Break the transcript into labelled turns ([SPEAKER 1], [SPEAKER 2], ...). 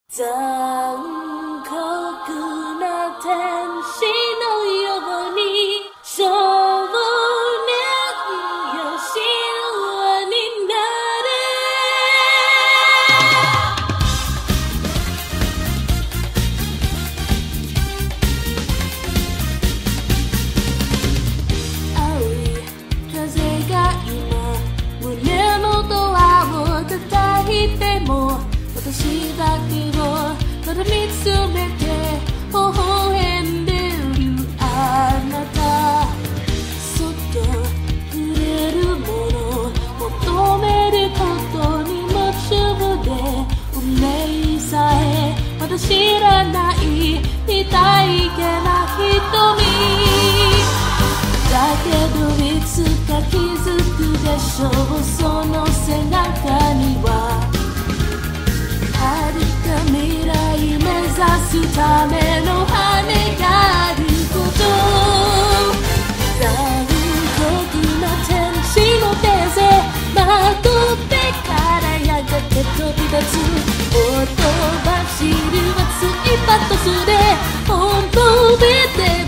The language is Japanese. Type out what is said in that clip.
[SPEAKER 1] 残酷な天使のように少年や神話にな青い風が今胸のドアを叩いても私だけをただ見つめて微笑んでるあなたそっと触れるもの求めることに夢中で運命さえまだ知らないitaikeな瞳だけどいつか気づくでしょうその背中には遥か未来目指すための羽があること残酷な天使の手勢まとってからやがて飛び立つほとばしる熱いパトスで本当に出